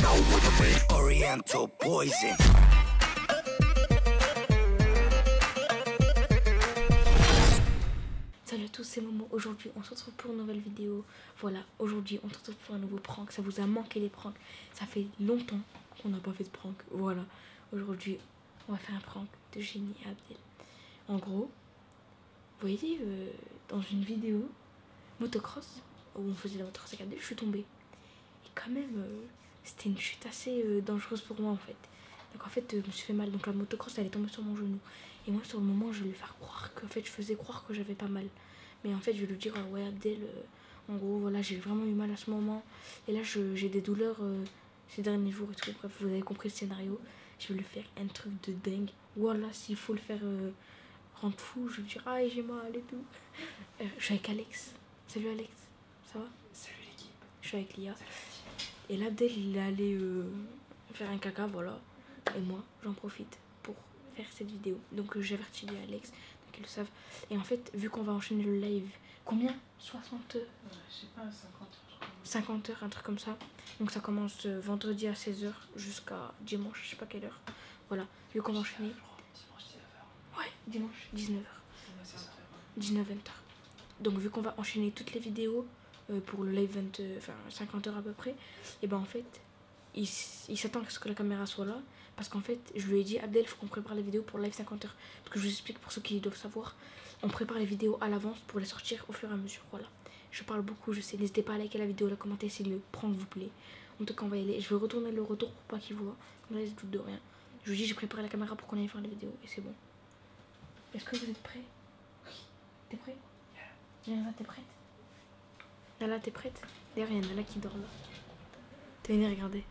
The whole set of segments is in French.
Salut à tous, c'est Momo. Aujourd'hui, on se retrouve pour une nouvelle vidéo. Voilà, aujourd'hui, on se retrouve pour un nouveau prank. Ça vous a manqué les pranks? Ça fait longtemps qu'on n'a pas fait de prank. Voilà, aujourd'hui, on va faire un prank de Génie et Abdel. En gros, vous voyez, dans une vidéo motocross, où on faisait la motocross avec Abdel, je suis tombée. Et quand même, c'était une chute assez dangereuse pour moi en fait. Donc en fait, je me suis fait mal. Donc la motocross, elle est tombée sur mon genou. Et moi, sur le moment, je vais lui faire croire que, en fait, je faisais croire que j'avais pas mal. Mais en fait, je vais lui dire, ouais, Abdel, en gros, voilà, j'ai vraiment eu mal à ce moment. Et là, j'ai des douleurs ces derniers jours et tout. Bref, vous avez compris le scénario. Je vais lui faire un truc de dingue. Voilà, s'il faut le faire rendre fou, je vais lui dire, ah, j'ai mal et tout. Je suis avec Alex. Salut Alex, ça va? Salut l'équipe. Je suis avec Lia. Et là, Abdel, il est allé faire un caca, voilà. Et moi, j'en profite pour faire cette vidéo. Donc j'avertis Alex, donc ils le savent. Et en fait, vu qu'on va enchaîner le live, combien? 60 heures? Je sais pas, 50 heures. 50 heures, un truc comme ça. Donc ça commence vendredi à 16 h jusqu'à dimanche, je sais pas quelle heure. Voilà, vu qu'on va enchaîner. Dimanche 19 h. Ouais, dimanche 19 h. C'est ça. 19-20 h. Donc vu qu'on va enchaîner toutes les vidéos pour le live 50 heures à peu près, et ben en fait, il s'attend à ce que la caméra soit là. Parce qu'en fait, je lui ai dit, Abdel, il faut qu'on prépare les vidéos pour le live 50 heures. Parce que je vous explique pour ceux qui doivent savoir, on prépare les vidéos à l'avance pour les sortir au fur et à mesure. Voilà. Je parle beaucoup, je sais. N'hésitez pas à liker la vidéo, à la commenter si le prank vous plaît. En tout cas, on va y aller. Je vais retourner le retour pour pas qu'il voit. Comme là, il se doute de rien. Je lui dis, j'ai préparé la caméra pour qu'on aille faire les vidéos. Et c'est bon. Est-ce que vous êtes prêts? Oui. T'es prêt? Nala, t'es prête? Nala, t'es prête? D'ailleurs, il y a Nala qui dort là. T'es venue regarder.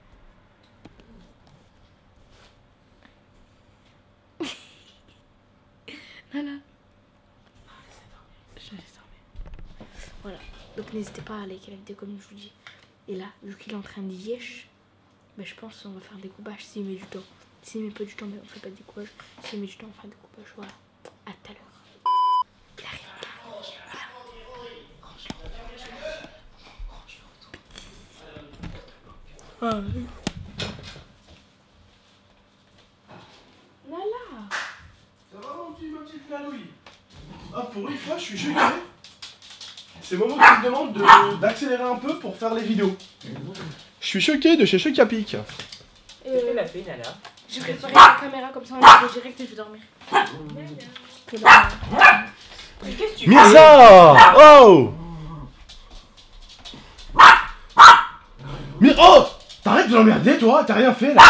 Nala. Je laisse dormir. Voilà. Donc n'hésitez pas à liker la vidéo comme je vous dis. Et là, vu qu'il est en train de yesh, ben, je pense qu'on va faire un découpage s'il met du temps. S'il met pas du temps, ben, on fait pas de découpage. S'il met du temps, on fera un découpage. Voilà. À tout à l'heure. Il arrive. Ah oui. Nala. Ça va mon petit, ma petite Nalouille? Ah, pour une fois, je suis choqué. C'est Momo qui me demande d'accélérer un peu pour faire les vidéos. Je suis choqué de chez Chocapic. Qu'est-ce qu'elle a fait, Nala? J'ai préparé la caméra comme ça, on va direct et je vais dormir. Mais qu'est-ce que tu fais? Mirza! Oh! Oh! T'arrêtes de l'emmerder, toi? T'as rien fait, là?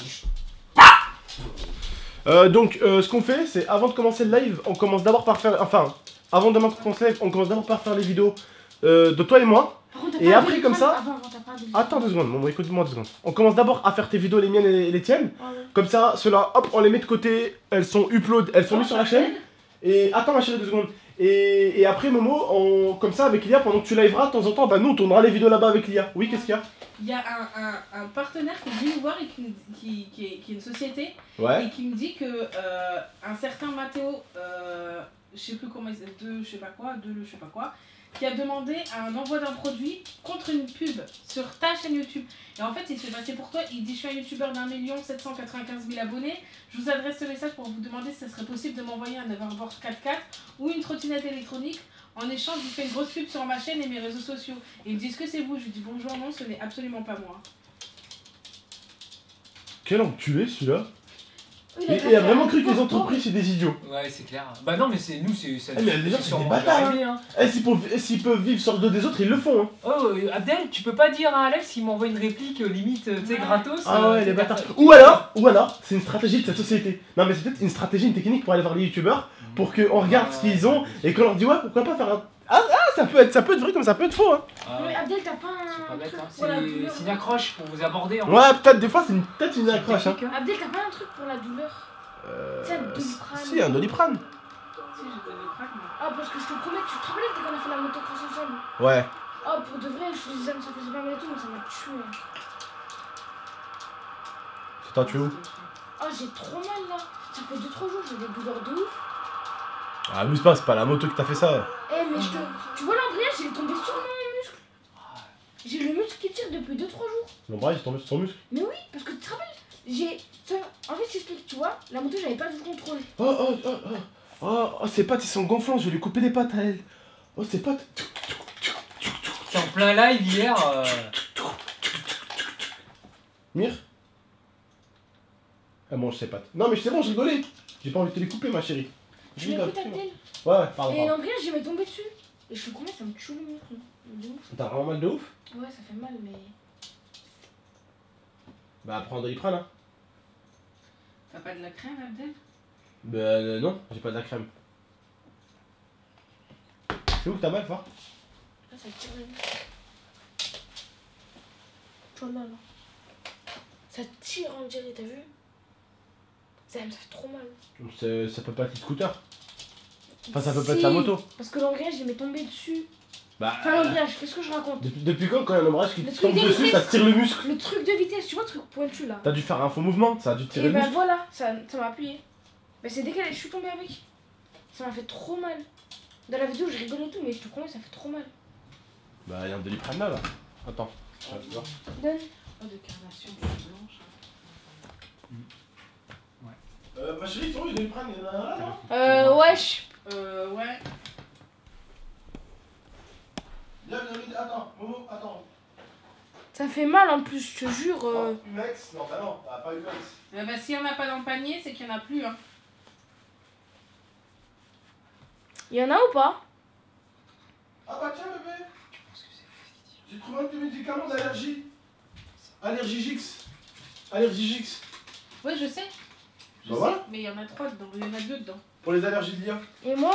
Donc, ce qu'on fait, c'est avant de commencer le live, on commence d'abord par faire... Enfin, avant de commencer le live, on commence d'abord par faire les vidéos de toi et moi. Et après, comme ça... Attends 2 secondes, bon, écoute-moi 2 secondes. On commence d'abord à faire tes vidéos, les miennes et les tiennes. Ah ouais. Comme ça, ceux-là, hop, on les met de côté. Elles sont upload, elles sont mises sur la chaîne. Et attends ma chérie 2 secondes. Et après, Momo, comme ça, avec Lia, pendant que tu liveras, de temps en temps, bah nous, on tournera les vidéos là-bas avec Lia. Oui, qu'est-ce qu'il y a? Il y a un partenaire qui est venu nous voir et qui est une société, Ouais. et qui me dit que un certain Mathéo, je sais plus comment il s'appelle, je sais pas quoi, qui a demandé un envoi d'un produit contre une pub sur ta chaîne YouTube. Et en fait, il se fait passer pour toi. Il dit, je suis un youtubeur d'1 795 000 abonnés. Je vous adresse ce message pour vous demander si ça serait possible de m'envoyer un hoverboard 4x4 ou une trottinette électronique. En échange, je vous fais une grosse pub sur ma chaîne et mes réseaux sociaux. Et ils me disent que c'est vous. Je lui dis bonjour, non, ce n'est absolument pas moi. Quel enculé celui-là. Il a vraiment cru que les entreprises c'est des idiots. Ouais, c'est clair. Bah non, mais c'est nous, c'est ça. Mais les gens, c'est des sûrement bâtards, arrivé, hein. S'ils peuvent vivre sur le dos des autres, ils le font. Hein. Oh, Abdel, tu peux pas dire à Alex qu'il m'envoie une réplique limite, tu sais, gratos. Ah ouais, les bâtards. Ou alors, c'est une stratégie de cette société. Non, mais c'est peut-être une stratégie, une technique pour aller voir les youtubeurs, pour qu'on regarde ce qu'ils ont et qu'on leur dit, ouais, pourquoi pas faire un. Ah, ça peut être vrai comme ça peut être faux. Hein. Ah, Mais Abdel, t'as pas c'est pas un bête, truc hein. pour la douleur? C'est une accroche pour vous aborder. En Ouais, peut-être, des fois, c'est peut-être une accroche. Hein. Abdel, t'as pas un truc pour la douleur? Tu sais, un Doliprane. Si, un Doliprane. Si, j'ai donné le crack, moi. Ah, parce que je te promets, tu te rappelles quand on a fait la motocross ensemble? Ouais. Oh, pour de vrai, je faisais ça faisait pas mal et tout, mais ça m'a tué. C'est toi, tu es où? Oh, j'ai trop mal là. Ça fait 2-3 jours, j'ai des douleurs de ouf. Ah, abuse pas, c'est pas la moto qui t'a fait ça. Eh, mais tu vois l'embrayage, il est tombé sur mon muscle. J'ai le muscle qui tire depuis 2-3 jours. L'ombrage est tombé sur ton muscle. Mais oui, parce que tu te rappelles, en fait, j'explique, tu vois, la moto, j'avais pas tout le contrôle. Ses pattes, ils sont gonflants, je vais lui couper les pattes à elle. Oh, ses pattes. C'est en plein live hier. Mire. Elle mange ses pattes. Non, mais c'est bon, je rigolais. J'ai pas envie de te les couper, ma chérie. Tu m'écoutes, Abdel? Ouais, pardon. Et l'ombrage, j'ai m'est tombé dessus. Et je suis combien, ça me tue le muscle. De ouf. T'as vraiment mal de ouf? Ouais, ça fait mal, mais. Bah, prends Doliprane, hein. T'as pas de la crème, Abdel? Bah, non, j'ai pas de la crème. C'est où que t'as mal, fort? Là, ça tire le muscle. Tu vois là, là. Ça tire, on dirait, t'as vu? Ça me fait trop mal. Ça peut pas être le scooter. Enfin, ça peut pas être la moto. Parce que l'embrayage, il m'est tombé dessus. Bah. Enfin, l'embrayage, qu'est-ce que je raconte? Depuis quand, il y a un ombrage qui Le te truc tombe des dessus, vitesses. ça te tire le muscle? Le truc de vitesse, tu vois, le truc pointu là. T'as dû faire un faux mouvement, ça a dû te tirer Et le bah muscle. voilà, ça m'a appuyé. Bah c'est décalé, je suis tombée avec. Ça m'a fait trop mal. Dans la vidéo, je rigole et tout, mais je te promets, ça fait trop mal. Bah, il y a un Doliprane là. Attends. Donne. Oh, de carnation blanche. Ma chérie, ils sont où les Doliprane? Il y en a un là, non? Wesh. Ouais. Viens, attends, Momo, attends. Ça fait mal en plus, je te jure. Umex? Non, bah non, pas Umex. Eh bah, s'il y en a pas dans le panier, c'est qu'il y en a plus, hein. Il y en a ou pas? Ah bah tiens, bébé. J'ai trouvé un de tes médicaments d'allergie. Allergigix. Allergigix. Ouais, je sais. Je Bah sais, voilà. mais il y en a 3 dedans, il y en a 2 dedans. Pour les allergies de l'IA. Et moi?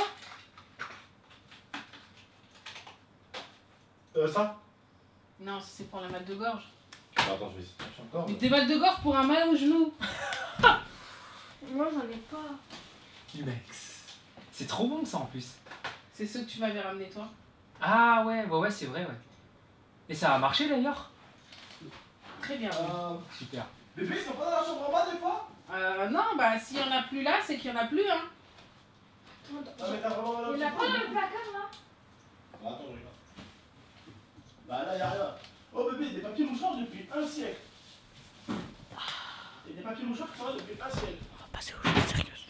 Ça? Non, ça, c'est pour la mal de gorge. Attends, je vais essayer encore. Mais des mal de gorge pour un mal au genou. Moi, j'en ai pas. Umex. C'est trop bon ça en plus. C'est ceux que tu m'avais ramené toi. Ah ouais, c'est vrai, ouais. Et ça a marché d'ailleurs? Très bien. Super. Bébé, ils sont pas dans la chambre en bas des fois? Non, bah s'il y en a plus là, c'est qu'il y en a plus, hein. Ah, mais t'as vraiment mal au Il y en a petit pas peu. dans le placard là? Bah, attends, je regarde. Bah là, y'a rien. Oh bébé, des papiers mouchoirs depuis un siècle. Et des papiers mouchoirs qui sont là depuis un siècle. On va passer aux choses sérieuses.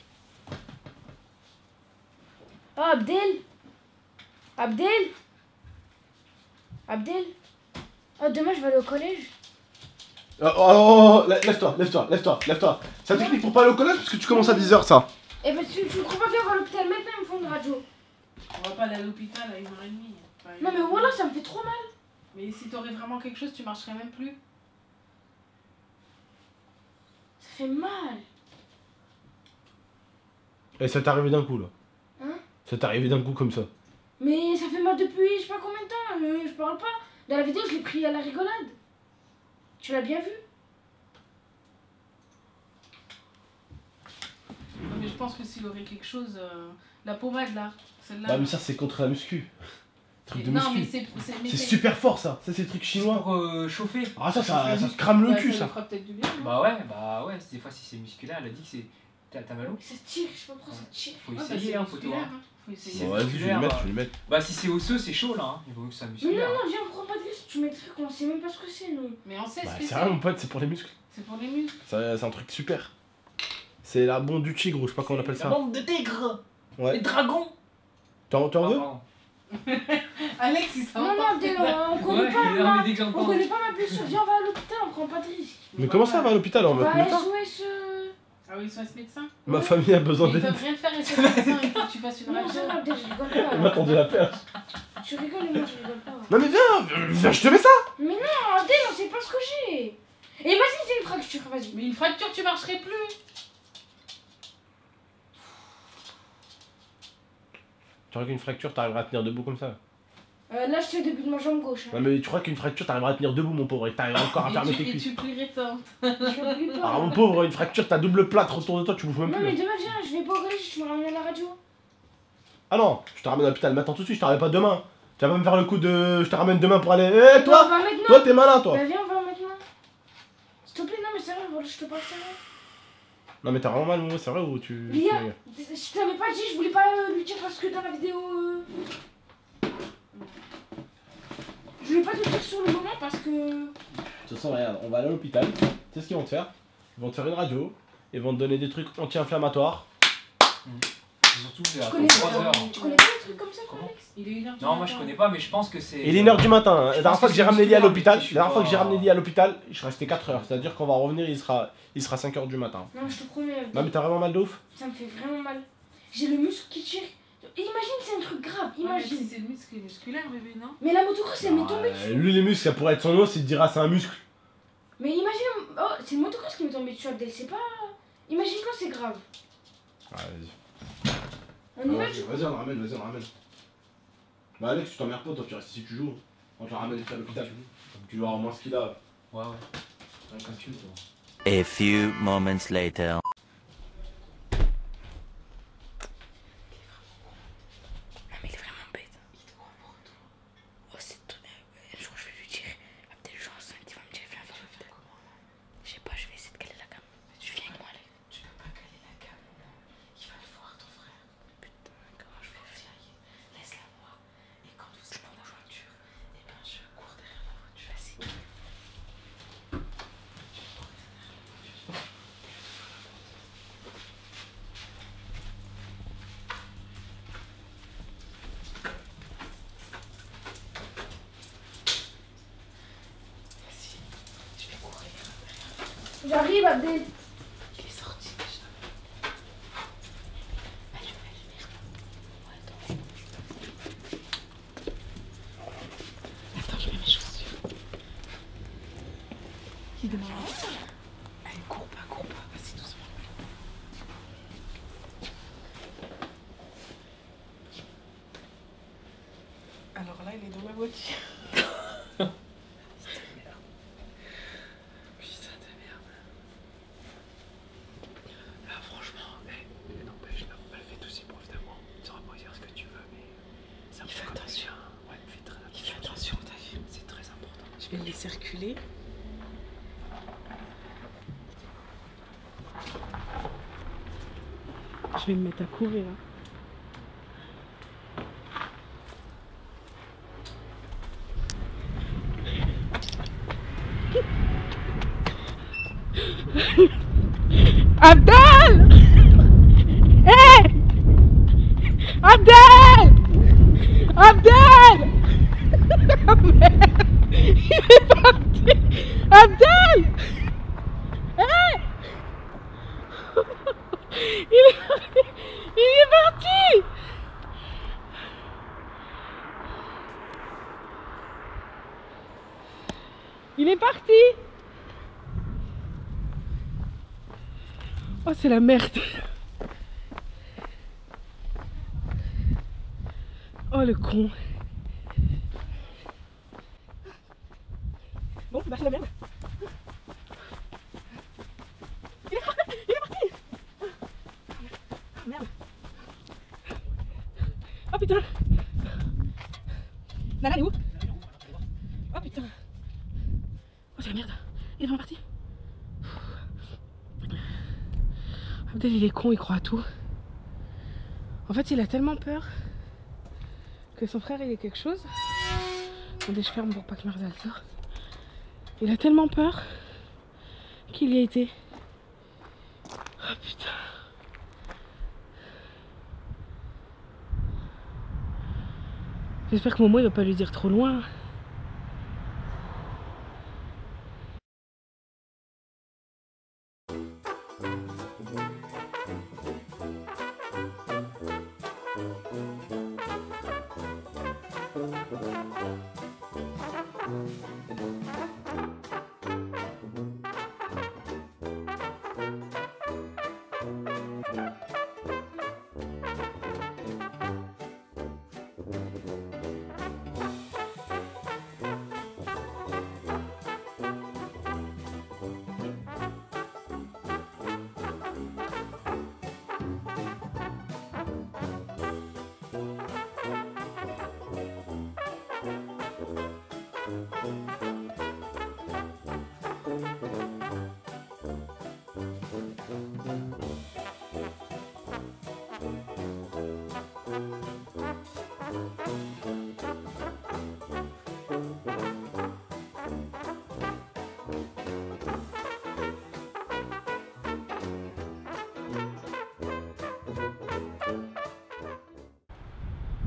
Oh, Abdel! Abdel! Abdel! Oh, demain je vais aller au collège. Lève-toi. C'est un technique pour pas aller au collège parce que tu commences à 10h ça. Eh ben, tu me crois pas bien, on va à l'hôpital maintenant, ils me font une radio. On va pas aller à l'hôpital à 1h30. Enfin, Non, mais voilà, ça me fait trop mal. Mais si t'aurais vraiment quelque chose, tu marcherais même plus. Ça fait mal. Et ça t'est arrivé d'un coup là. Hein? Ça t'est arrivé d'un coup comme ça. Mais ça fait mal depuis je sais pas combien de temps, je parle pas. Dans la vidéo, je l'ai pris à la rigolade. Tu l'as bien vu? Non, mais je pense que s'il aurait quelque chose, la pommade là, celle-là. Bah mais ça c'est contre la muscu. Truc de non, mais muscu. c'est C'est super fort ça. Ça c'est le truc chinois. Pour chauffer. Ah ça te crame le cul ça. ça. lui fera peut-être du bien. non Bah ouais, des fois si c'est musculaire, elle a dit que c'est. T'as mal au? Ça tire, je sais pas pourquoi ça tire. Faut Ah, bah, essayer, c'est hein, faut musculaire, voir. hein. Faut essayer. C'est Bon, vas-y, je vais lui mettre. Bah si c'est osseux, c'est chaud là, hein. Il vaut mieux que ça Mais musculaire. non, viens, on prend pas de risque, tu mets le truc, on sait même pas ce que c'est, nous. Mais on sait Bah ce que c'est rien c'est. mon pote, c'est pour les muscles. C'est pour les muscles. C'est un truc super. C'est la bombe du tigre ou je sais pas comment on appelle ça. Bande de tigres. Ouais. Les dragons. T'en veux? Pardon. Alex, il s'en Non, non, Abdel, on connaît Ouais, pas non, mais ma... dès que On j'entends. connaît pas ma blessure, viens, on va à l'hôpital, on prend pas de risque. Mais comment ça va à l'hôpital en On mode va à médecin? SOS... Ah oui, soit ce médecin. Ma famille a besoin Mais ils d'aide. peuvent rien te faire, et ce médecin, il faut que tu fasses une Non, radio. ça va, Abdel, je rigole Elle pas. m'a tendu la perche. Tu rigoles et moi, je rigole pas. Non mais viens, je te mets ça. Mais non, Abdel, on sait pas ce que j'ai. Et vas-y, c'est une fracture, vas-y. Mais une fracture, tu marcherais plus. Tu crois qu'une fracture t'arriveras à tenir debout comme ça? Là, je tiens le début de ma jambe gauche. Non mais tu crois qu'une fracture t'arriveras à tenir debout mon pauvre et que t'arriveras encore à fermer tes Et cuisses? tu plierais tant. Je l'oublie pas. Alors mon pauvre, une fracture t'as double plâtre autour de toi, tu bouges même Non, plus. mais demain, viens, je vais pas au collège, tu me ramènes à la radio. Ah non, je te ramène à l'hôpital maintenant tout de suite, je te ramène pas demain. Tu vas pas me faire le coup de... Je te ramène demain pour aller... Non, on Toi va maintenant. Toi t'es malin toi. Bah, viens, on va maintenant. S'il te plaît, non, mais sérieux, voilà, je te parle sérieux. Non mais t'as vraiment mal Momo, c'est vrai ou tu... Lia, je t'avais pas dit, je voulais pas lui dire parce que dans la vidéo... Je voulais pas te dire sur le moment parce que... De toute toute façon, regarde, on va aller à l'hôpital. Tu sais ce qu'ils vont te faire? Ils vont te faire une radio. Ils vont te donner des trucs anti-inflammatoires. Surtout que c'est à Tu connais 3 pas heures. tu connais pas des trucs comme ça, toi, Comment? Alex? Il est 1h du Non, moi matin. je connais pas, mais je pense que c'est. Il est 1h du matin. Hein. La dernière fois que j'ai ramené Lia à l'hôpital, je suis la dernière fois que j'ai pas- ramené Lia à l'hôpital, je suis resté 4 heures. C'est-à-dire qu'on va revenir, il sera 5h du matin. Non, je te promets, Non mais t'as vraiment mal de ouf? ça me fait vraiment mal. J'ai le muscle qui tire. Imagine, c'est un truc grave, Ouais, mais imagine. si c'est le muscle musculaire, bébé, non? Mais la motocross, elle m'est tombée dessus. Lui les muscles, ça pourrait être son os, il te dira c'est un muscle. Mais imagine, oh, c'est le motocross qui m'est tombé dessus, Abdel, c'est pas. Imagine-toi, c'est grave. Ouais, vas-y. On y va, Vas-y, on le ramène, vas-y, on le ramène. Bah Alex, tu t'emmerdes pas, toi tu restes ici, tu joues. On te le ramène à l'hôpital. Tu vas avoir moins ce qu'il a. Ouais, ouais. Un calcul, toi. A few moments later. Non, mais il est vraiment bête. Il te croit pour toi. Oh, c'est tout. Un jour, je vais lui dire, Abdel, je suis enceinte, il va me dire, viens faire l'hôpital. Je sais pas, je vais essayer de caler la cam. Tu viens avec moi, Alex. Tu peux pas caler la cam, non. Il va le voir, ton frère. Putain, comment je vais faire? Laisse-la moi. Et quand vous êtes dans la voiture, eh ben je cours derrière la voiture. Vas-y. Vas-y, je vais courir. J'arrive, Abdel. Il est sorti déjà. Allume la lumière. Ouais, attends, je mets mes chaussures. Il demande. Allez, cours pas, vas-y doucement. Alors là, il est dans la voiture. Putain de merde. Là, franchement, n'empêche, là, fais tous ces preuves d'amour. Tu auras beau dire ce que tu veux, mais ça me fait attention. Ouais, fais très attention. Il fait attention, t'as vu? C'est très important. Je vais le laisser circuler. Je vais me mettre à courir. Abdel! Hé! Abdel! Abdel! Il est parti! Abdel! Hé! Il est parti! Il est parti! Il est parti! Oh, c'est la merde. Oh, le con. Bon, bah c'est la merde. Il est parti. Il est parti. Oh, merde. Oh putain. Nana, elle est où? Oh putain. Oh, c'est la merde. Il est vraiment parti. Abdel, il est con, il croit à tout. En fait, il a tellement peur que son frère, il est quelque chose. Attendez, je ferme pour pas que Marza sorte. Il a tellement peur qu'il y a été. Oh putain. J'espère que Momo, il va pas lui dire trop loin.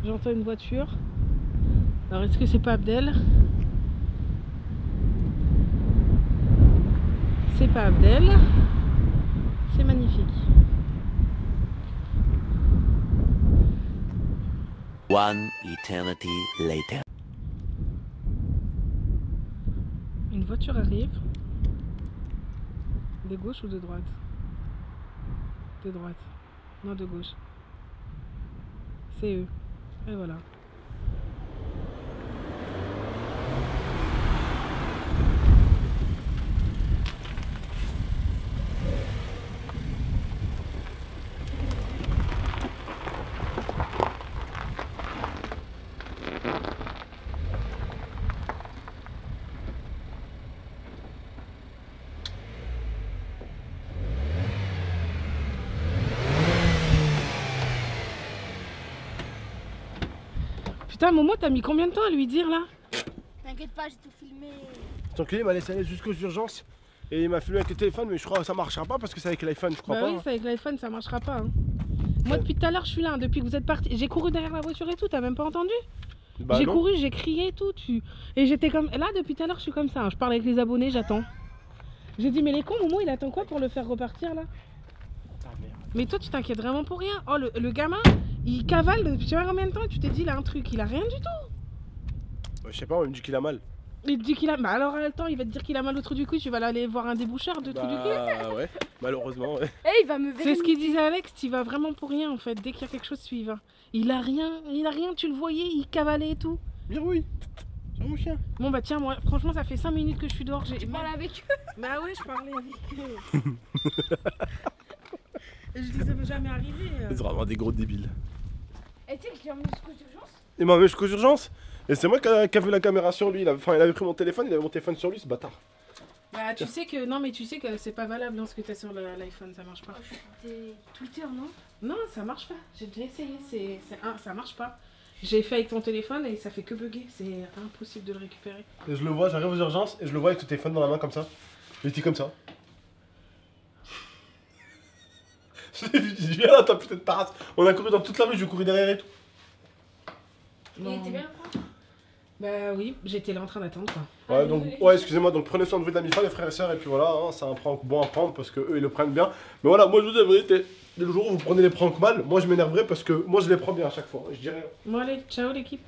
J'entends une voiture. Alors est-ce que c'est pas Abdel? C'est pas Abdel. C'est magnifique. One eternity later. Une voiture arrive. De gauche ou de droite? De droite. Non, de gauche. C'est eux. Et voilà. Putain, Momo, t'as mis combien de temps à lui dire là? T'inquiète pas, j'ai tout filmé. Ton clé m'a laissé aller jusqu'aux urgences et il m'a filmé avec le téléphone, mais je crois que ça marchera pas parce que c'est avec l'iPhone, je crois Bah pas. oui, c'est avec l'iPhone, ça marchera pas. Hein. Moi, depuis tout à l'heure, je suis là. Hein. Depuis que vous êtes parti, j'ai couru derrière la voiture et tout. T'as même pas entendu? Bah j'ai non. couru, j'ai crié et tout. Et j'étais comme. Là, depuis tout à l'heure, je suis comme ça. Hein. Je parle avec les abonnés, j'attends. J'ai dit, mais les cons, Momo, il attend quoi pour le faire repartir là? Ah merde. Mais toi, tu t'inquiètes vraiment pour rien. Oh, le gamin, il cavale depuis je sais pas combien de temps et tu t'es dit, il a un truc. Il a rien du tout. Bah, je sais pas, on me dit qu'il a mal. Il te dit qu'il a. Bah alors, attends, il va te dire qu'il a mal au trou du cou. Tu vas aller voir un déboucheur de trou du cul. Bah ouais, malheureusement, ouais. Eh, il va me C'est ce qu'il disait Alex, tu vas vraiment pour rien en fait. Dès qu'il y a quelque chose, tu y vas. Il a rien, tu le voyais, il cavalait et tout. Bien oui, c'est mon chien. Bon bah tiens, moi franchement ça fait 5 minutes que je suis dehors. Tu parles avec eux? Bah ouais, je parlais avec eux. Et je dis ça m'est jamais arrivé. C'est vraiment des gros débiles. Et tu sais que je l'ai emmené jusqu'aux urgences? Il m'a emmené jusqu'aux urgences. Et c'est moi qui a vu la caméra sur lui. Il avait pris mon téléphone, il avait mon téléphone sur lui, ce bâtard. Bah tu sais que, non mais tu sais que c'est pas valable hein, ce que t'as sur l'iPhone, ça marche pas. Oh, c'était Twitter, non? Non, ça marche pas. J'ai déjà essayé, ça marche pas. J'ai fait avec ton téléphone et ça fait que bugger, c'est impossible de le récupérer. Et je le vois, j'arrive aux urgences et je le vois avec le téléphone dans la main comme ça. Il était comme ça. Je l'ai vu, je viens là, t'as putain de parasse. On a couru dans toute la rue, je courais derrière et tout. Il était bien le prendre? Bah oui, j'étais là en train d'attendre quoi. Ouais, donc, ouais, excusez-moi, donc prenez soin de vous de la mi-fin, les frères et sœurs, et puis voilà, hein, c'est un prank bon à prendre parce que eux ils le prennent bien. Mais voilà, moi je vous dis la vérité, dès le jour où vous prenez les pranks mal, moi je m'énerverai parce que moi je les prends bien à chaque fois, je dirais. Bon allez, ciao l'équipe.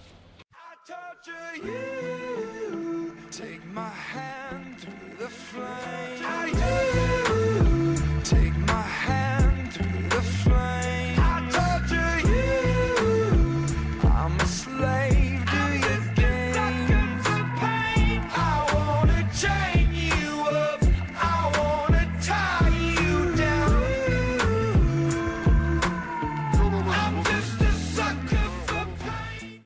Take my hand through the flames.